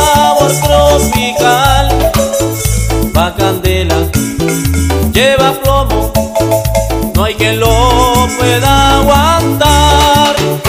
sabor tropical. Va candela, lleva plomo, no hay quien lo pueda aguantar.